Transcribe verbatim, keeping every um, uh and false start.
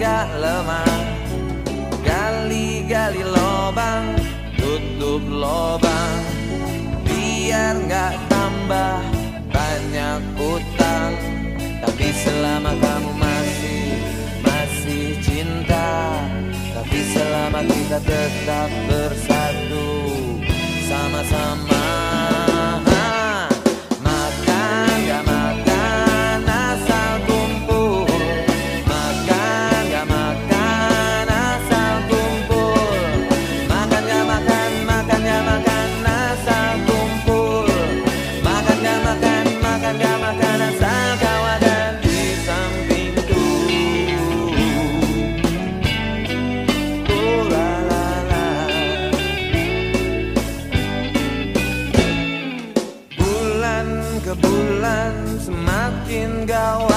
gak lemah. Gali-gali lobang, tutup lobang, biar gak tambah banyak utang. Tapi selama kamu masih, masih cinta, tapi selama kita tetap bersatu, sama-sama. Makan gak makan asal kumpul, makan gak makan asal kumpul, makan gak makan, makan gak makan asal kumpul, makan gak makan, makan gak makan asal kau ada di sampingku. Oh la la la. Bulan ke bulan semakin gawat,